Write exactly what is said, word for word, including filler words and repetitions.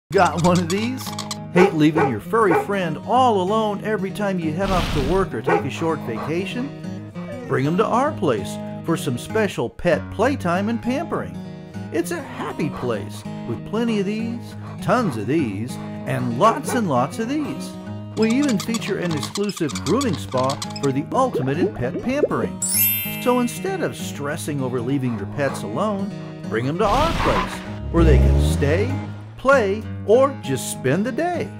Got one of these? Hate leaving your furry friend all alone every time you head off to work or take a short vacation? Bring them to our place for some special pet playtime and pampering. It's a happy place with plenty of these, tons of these, and lots and lots of these. We even feature an exclusive grooming spa for the ultimate in pet pampering. So instead of stressing over leaving your pets alone, bring them to our place where they can stay, play, or just spend the day.